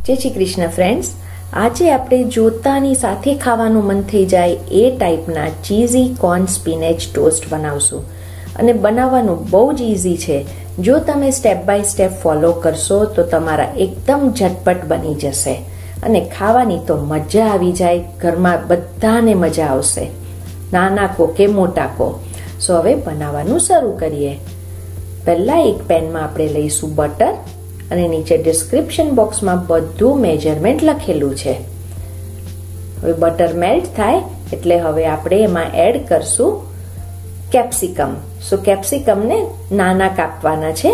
જય શ્રી કૃષ્ણ ફ્રેન્ડ્સ, આજે આપણે જોતાની સાથે ખાવાનું મન થઈ જાય એ ટાઈપના ચીઝી કોર્ન સ્પિનેચ ટોસ્ટ બનાવશું અને બનાવવાનું બહુ જ ઇઝી છે. જો તમે સ્ટેપ બાય સ્ટેપ ફોલો કરશો તો તમારા એકદમ ઝટપટ બની જશે અને ખાવાની તો મજા આવી જાય. ઘરમાં બધાને મજા આવશે, નાના કો કે મોટા કો. સો હવે બનાવવાનું શરૂ કરીએ. પહેલા એક પેનમાં આપણે લઈશું બટર અને નીચે ડિસ્ક્રિપ્શન બોક્સમાં બધું મેજરમેન્ટ લખેલું છે. હવે બટર મેલ્ટ થાય એટલે હવે આપણે એમાં એડ કરશું કેપ્સિકમ. સો કેપ્સિકમને નાના કાપવાના છે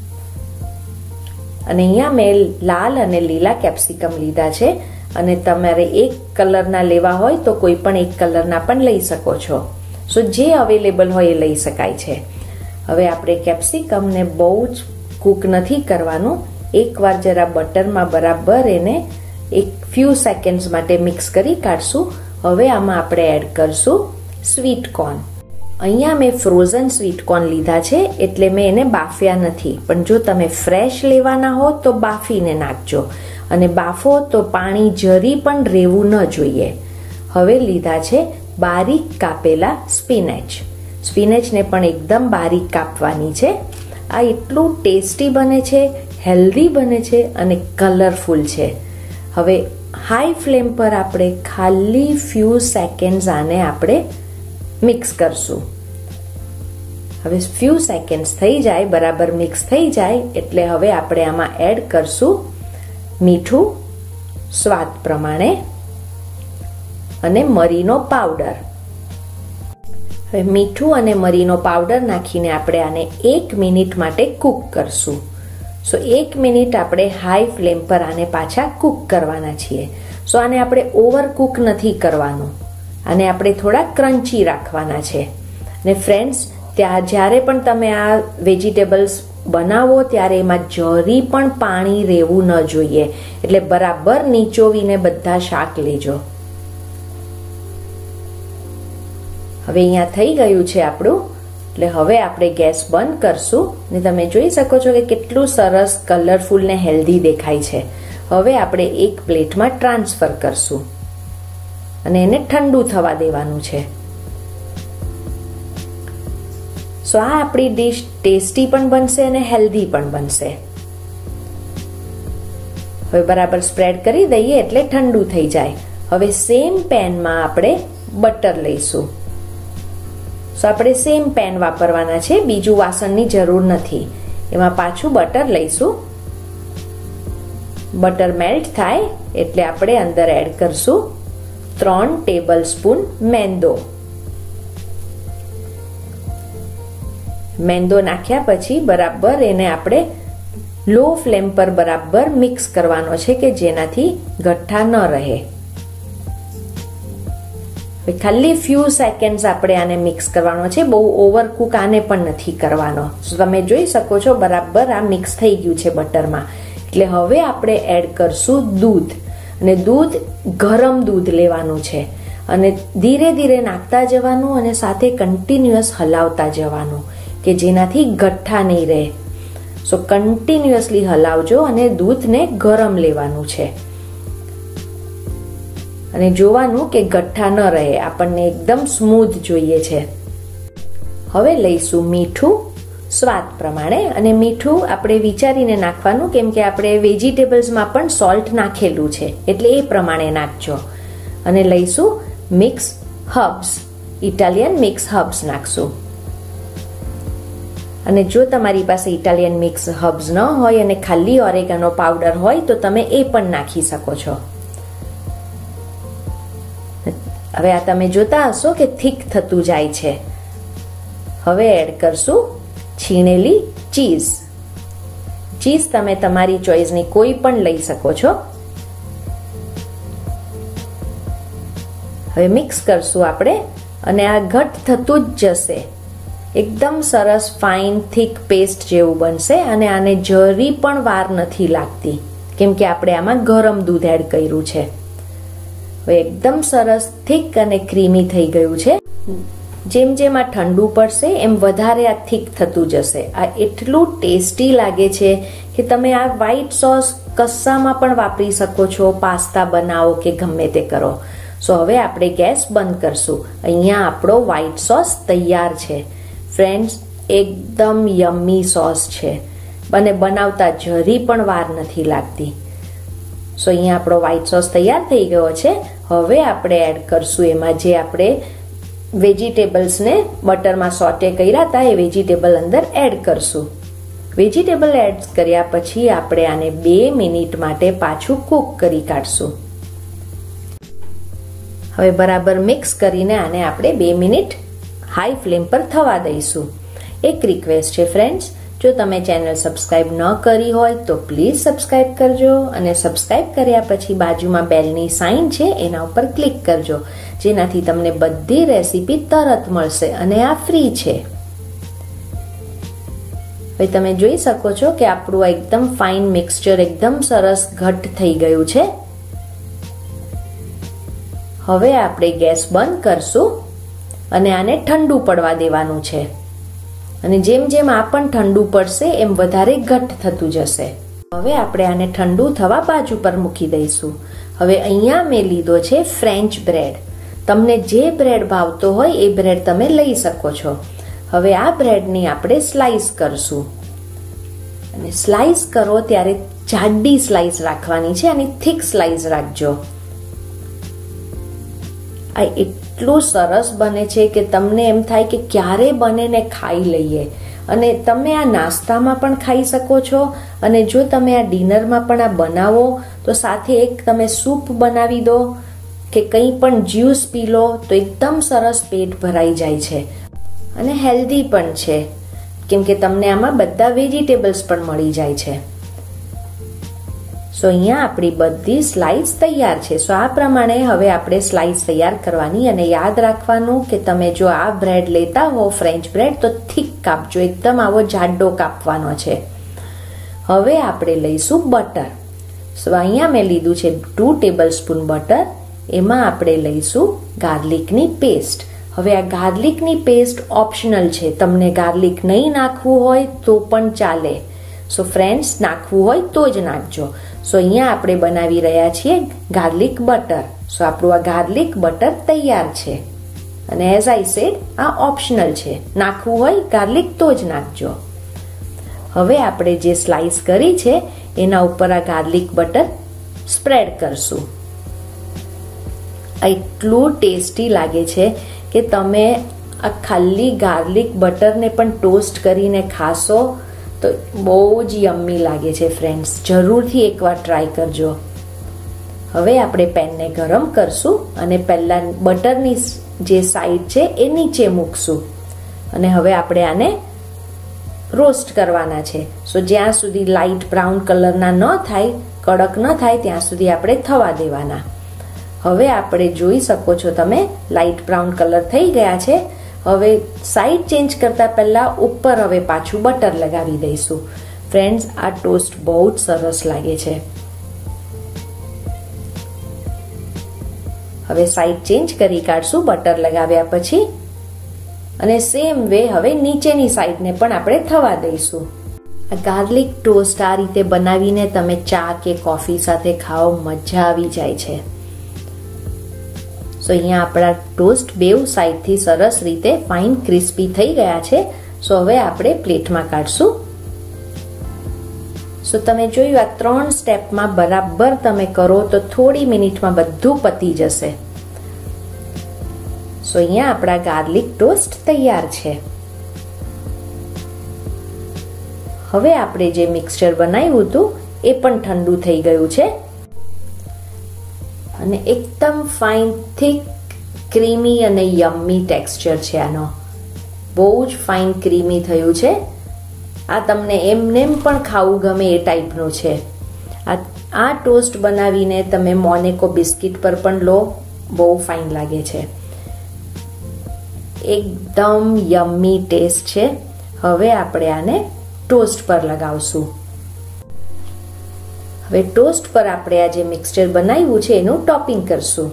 અને અહીંયા મેં લાલ અને લીલા કેપ્સિકમ લીધા છે અને તમારે એક કલરના લેવા હોય તો કોઈ પણ એક કલરના પણ લઈ શકો છો. સો જે અવેલેબલ હોય એ લઈ શકાય છે. હવે આપણે કેપ્સિકમને બહુ જ કૂક નથી કરવાનું. એકવાર જરા બટરમાં બરાબર એને એક ફ્યુ સેકન્ડ્સ માટે મિક્સ કરી કાઢશું. હવે આમાં આપણે એડ કરશું સ્વીટ કોર્ન. અહીંયા મેં ફ્રોઝન સ્વીટ કોર્ન લીધા છે એટલે મેં એને બાફ્યા નથી, પણ જો તમે ફ્રેશ લેવાના હો તો બાફીને નાખજો અને બાફો તો પાણી જરી પણ રહેવું ન જોઈએ. હવે લીધા છે બારીક કાપેલા સ્પિનેચ. સ્પિનેચને પણ એકદમ બારીક કાપવાની છે. આ એટલું ટેસ્ટી બને છે, હેલ્ધી બને છે અને કલરફુલ છે. હવે હાઈ ફ્લેમ પર આપણે ખાલી ફ્યુ સેકન્ડ્સ આને આપણે મિક્સ કરશું. હવે ફ્યુ સેકન્ડ્સ થઈ જાય, બરાબર મિક્સ થઈ જાય એટલે હવે આપણે આમાં એડ કરશું મીઠું સ્વાદ પ્રમાણે અને મરીનો પાવડર. હવે મીઠું અને મરીનો પાવડર નાખીને આપણે આને 1 મિનિટ માટે કૂક કરશું. સો 1 મિનિટ આપણે હાઈ ફ્લેમ પર આને પાછા કૂક કરવાના છીએ. સો આને આપણે ઓવર કૂક નથી કરવાનું, આને આપણે થોડા ક્રન્ચી રાખવાના છે. ને ફ્રેન્ડ્સ, જ્યારે પણ તમે આ વેજીટેબલ્સ બનાવો ત્યારે એમાં જરી પણ પાણી રહેવું ન જોઈએ, એટલે બરાબર નીચોવીને બધા શાક લેજો. હવે અહીંયા થઈ ગયું છે આપણું, એટલે હવે આપણે ગેસ બંધ કરશું ને તમે જોઈ શકો છો કે કેટલું સરસ કલરફુલ ને હેલ્ધી દેખાય છે. હવે આપણે એક પ્લેટમાં ટ્રાન્સફર કરશું અને એને ઠંડુ થવા દેવાનું છે. સો આ આપણી ડીશ ટેસ્ટી પણ બનશે અને હેલ્ધી પણ બનશે. હવે બરાબર સ્પ્રેડ કરી દઈએ એટલે ઠંડુ થઈ જાય. હવે સેમ પેનમાં આપણે બટર લઈશું. સો આપણે સેમ પેન વાપરવાના છે, બીજું વાસણની જરૂર નથી. એમાં પાછું બટર લઈશું. બટર મેલ્ટ થાય એટલે આપણે અંદર એડ કરશું 3 ટેબલ સ્પૂન મેંદો. મેંદો નાખ્યા પછી બરાબર એને આપણે લો ફ્લેમ પર બરાબર મિક્સ કરવાનો છે કે જેનાથી ગઠ્ઠા ન રહે. ખાલી ફ્યુ સેકન્ડ્સ આપણે આને મિક્સ કરવાનો છે, બહુ ઓવરકુક આને પણ નથી કરવાનો. તમે જોઈ શકો છો બરાબર આ મિક્સ થઈ ગયું છે બટરમાં. એટલે હવે આપણે એડ કરશું દૂધ, અને દૂધ ગરમ દૂધ લેવાનું છે અને ધીરે ધીરે નાખતા જવાનું અને સાથે કન્ટિન્યુઅસ હલાવતા જવાનું કે જેનાથી ગઠ્ઠા નહીં રહે. સો કન્ટિન્યુઅસલી હલાવજો અને દૂધને ગરમ લેવાનું છે અને જોવાનું કે ગઠ્ઠા ન રહે, આપણને એકદમ સ્મૂથ જોઈએ છે. હવે લઈશું મીઠું સ્વાદ પ્રમાણે, અને મીઠું આપણે વિચારીને નાખવાનું કેમ કે આપણે વેજીટેબલ્સમાં પણ સોલ્ટ નાખેલું છે એટલે એ પ્રમાણે નાખજો. અને લઈશું mix herbs, Italian mix herbs નાખશું. અને જો તમારી પાસે ઇટાલિયન મિક્સ હર્બ્સ ન હોય અને ખાલી ઓરેગાનો પાવડર હોય તો તમે એ પણ નાખી શકો છો. હવે આ તમે જોતા હશો કે થીક થતું જાય છે. હવે એડ કરશું છીણેલી ચીઝ. ચીઝ તમે તમારી ચોઈસની કોઈ પણ લઈ શકો છો. હવે મિક્સ કરશું આપણે અને આ ઘટ થતું જ જશે. એકદમ સરસ ફાઇન થીક પેસ્ટ જેવું બનશે અને આને જરી પણ વાર નથી લાગતી કેમ કે આપણે આમાં ગરમ દૂધ એડ કર્યું છે. હવે એકદમ સરસ થીક અને ક્રીમી થઈ ગયું છે. જેમ જેમ આ ઠંડુ પડશે એમ વધારે આ થીક થતું જશે. આ એટલું ટેસ્ટી લાગે છે કે તમે આ વ્હાઈટ સોસ કશામાં પણ વાપરી શકો છો, પાસ્તા બનાવો કે ગમે તે કરો. સો હવે આપણે ગેસ બંધ કરશું. અહીંયા આપણો વ્હાઈટ સોસ તૈયાર છે. ફ્રેન્ડ્સ, એકદમ યમ્મી સોસ છે અને બનાવતા જરી પણ વાર નથી લાગતી. સો અહીંયા આપણો વ્હાઈટ સોસ તૈયાર થઈ ગયો છે. હવે આપણે એડ કરશું એમાં જે આપણે વેજીટેબલ્સને બટરમાં સોટે કર્યા હતા એ વેજીટેબલ અંદર એડ કરશું. વેજીટેબલ એડ કર્યા પછી આપણે આને 2 મિનિટ માટે પાછું કૂક કરી કાઢશું. હવે બરાબર મિક્સ કરીને આને આપણે 2 મિનિટ હાઈ ફ્લેમ પર થવા દઈશું. એક રિક્વેસ્ટ છે ફ્રેન્ડ્સ, જો તમે ચેનલ સબસ્ક્રાઇબ ન કરી હોય તો પ્લીઝ સબસ્ક્રાઇબ કરજો અને સબસ્ક્રાઇબ કર્યા પછી બાજુમાં બેલની સાઇન છે એના ઉપર ક્લિક કરજો, જેનાથી તમને બધી રેસીપી તરત મળશે અને આ ફ્રી છે. હવે તમે જોઈ શકો છો કે આપણું એકદમ ફાઇન મિક્સચર એકદમ સરસ ઘટ થઈ ગયું છે. હવે આપણે ગેસ બંધ કરશું અને આને ઠંડુ પડવા દેવાનું છે. અને જેમ જેમ આ પણ ઠંડુ પડશે એમ વધારે ઘટ થતું જશે. હવે આપણે આને ઠંડુ થવા બાજુ પર મૂકી દઈશું. હવે અહીંયા મેં લીધો છે ફ્રેન્ચ બ્રેડ. તમને જે બ્રેડ ભાવતો હોય એ બ્રેડ તમે લઈ શકો છો. હવે આ બ્રેડની આપણે સ્લાઈસ કરશું અને સ્લાઈસ કરો ત્યારે જાડી સ્લાઈસ રાખવાની છે અને થીક સ્લાઈસ રાખજો. આ એટલું સરસ બને છે કે તમને એમ થાય કે ક્યારે બને ને ખાઈ લઈએ. અને તમે આ નાસ્તામાં પણ ખાઈ શકો છો અને જો તમે આ ડિનરમાં પણ આ બનાવો તો સાથે એક તમે સૂપ બનાવી દો કે કંઈ પણ જ્યુસ પી લો તો એકદમ સરસ પેટ ભરાઈ જાય છે અને હેલ્ધી પણ છે કેમ કે તમને આમાં બધા વેજીટેબલ્સ પણ મળી જાય છે. સો અહીંયા આપણી બધી સ્લાઈસ તૈયાર છે. સો આ પ્રમાણે હવે આપણે સ્લાઈસ તૈયાર કરવાની અને યાદ રાખવાનું કે તમે જો આ બ્રેડ લેતા હો ફ્રેન્ચ બ્રેડ તો થીક કાપજો, એકદમ આવો જાડો કાપવાનો છે. હવે આપણે લઈશું બટર. સો અહીંયા મેં લીધું છે 2 ટેબલ સ્પૂન બટર. એમાં આપણે લઈશું ગાર્લિકની પેસ્ટ. હવે આ ગાર્લિકની પેસ્ટ ઓપ્શનલ છે, તમને ગાર્લિક નહીં નાખવું હોય તો પણ ચાલે. સો ફ્રેન્ડ્સ, નાખવું હોય તો જ નાખજો. સો અહીંયા આપણે બનાવી રહ્યા છીએ ગાર્લિક બટર. સો આપણું આ ગાર્લિક બટર તૈયાર છે અને એઝ આઈ સેડ આ ઓપ્શનલ છે, નાખવું હોય ગાર્લિક તો જ નાખજો. હવે આપણે જે સ્લાઈસ કરી છે એના ઉપર આ ગાર્લિક બટર સ્પ્રેડ કરશું. એટલું ટેસ્ટી લાગે છે કે તમે આ ખાલી ગાર્લિક બટરને પણ ટોસ્ટ કરીને ખાશો તો બહુ જ યમ્મી લાગે છે ફ્રેન્ડ્સ. જરૂરથી એકવાર ટ્રાય કરજો. હવે આપણે પેનને ગરમ કરશું અને પહેલાં બટરની જે સાઈડ છે એ નીચે મૂકશું અને હવે આપણે આને રોસ્ટ કરવાના છે. સો જ્યાં સુધી લાઇટ બ્રાઉન કલરના ન થાય, કડક ન થાય ત્યાં સુધી આપણે થવા દેવાના. હવે આપણે જોઈ શકો છો તમે લાઇટ બ્રાઉન કલર થઈ ગયા છે. હવે સાઈડ ચેન્જ કરતા પહેલા ઉપર હવે પાછું બટર લગાવી દઈશું. ફ્રેન્ડ્સ, આ ટોસ્ટ બહુ જ સરસ લાગે છે. હવે સાઈડ ચેન્જ કરી કાઢશું બટર લગાવ્યા પછી અને સેમ વે હવે નીચેની સાઈડને પણ આપણે થવા દઈશું. આ ગાર્લિક ટોસ્ટ આ રીતે બનાવીને તમે ચા કે કોફી સાથે ખાઓ, મજા આવી જાય છે. સો અહીંયા આપણા ટોસ્ટ બેવ સાઈડથી સરસ રીતે ફાઇન ક્રિસ્પી થઈ ગયા છે. સો હવે આપણે પ્લેટમાં કાઢશું. સો તમે જોયું આ 3 સ્ટેપમાં બરાબર તમે કરો તો થોડી મિનિટમાં બધું પતી જશે. સો અહીંયા આપણા ગાર્લિક ટોસ્ટ તૈયાર છે. હવે આપણે જે મિક્સચર બનાવ્યું હતું એ પણ ઠંડુ થઈ ગયું છે અને એકદમ ફાઇન થીક ક્રીમી અને યમ્મી ટેક્સચર છે આનો. બહુ જ ફાઇન ક્રીમી થયું છે. આ તમને એમનેમ પણ ખાવું ગમે એ ટાઈપનું છે. આ ટોસ્ટ બનાવીને તમે મોનેકો બિસ્કિટ પર પણ લો, બહુ ફાઇન લાગે છે. એકદમ યમ્મી ટેસ્ટ છે. હવે આપણે આને ટોસ્ટ પર લગાવશું. હવે ટોસ્ટ પર આપણે આ જે મિક્સચર બનાવ્યું છે એનું ટોપિંગ કરશું.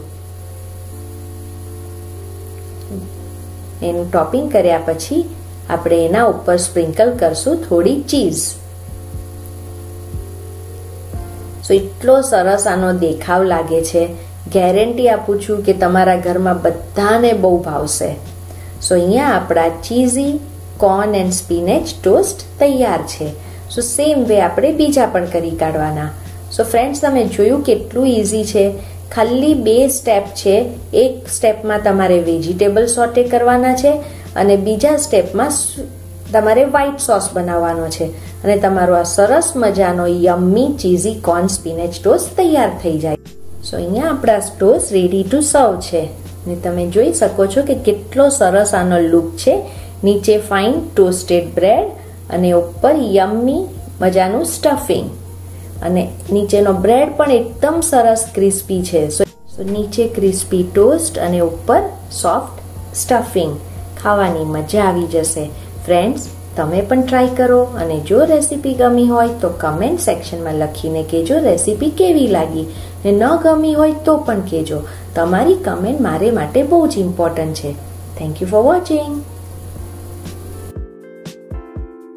એનું ટોપિંગ કર્યા પછી આપણે એના ઉપર સ્પ્રિંકલ કરશું થોડી ચીઝ. સો એટલો સરસ આનો દેખાવ લાગે છે. ગેરંટી આપું છું કે તમારા ઘરમાં બધાને બહુ ભાવશે. સો અહીંયા આપણા cheesy corn and spinach toast તૈયાર છે. સો સેમ વે આપણે બીજા પણ કરી કાઢવાના. સો ફ્રેન્ડ્સ, તમે જોયું કેટલું ઇઝી છે. ખાલી 2 સ્ટેપ છે. એક સ્ટેપમાં તમારે વેજીટેબલ સોટે કરવાના છે અને બીજા સ્ટેપમાં તમારે વ્હાઈટ સોસ બનાવવાનો છે અને તમારો આ સરસ મજાનો yummy cheesy corn spinach toast તૈયાર થઈ જાય. સો અહીંયા આપણા ટોસ્ટ રેડી ટુ સર્વ છે ને તમે જોઈ શકો છો કે કેટલો સરસ આનો લુક છે. નીચે ફાઇન ટોસ્ટેડ બ્રેડ અને ઉપર યમ્મી મજાનું સ્ટફિંગ અને નીચેનો બ્રેડ પણ એકદમ સરસ ક્રિસ્પી છે. સો નીચે ક્રિસ્પી ટોસ્ટ અને ઉપર સોફ્ટ સ્ટફિંગ. ખાવાની મજા આવી જશે. ફ્રેન્ડ્સ, તમે પણ ટ્રાય કરો અને જો રેસીપી ગમી હોય તો કમેન્ટ સેક્શનમાં લખીને કહેજો રેસીપી કેવી લાગી, ને ન ગમી હોય તો પણ કહેજો. તમારી કમેન્ટ મારે માટે બહુ જ ઇમ્પોર્ટન્ટ છે. Thank you for watching.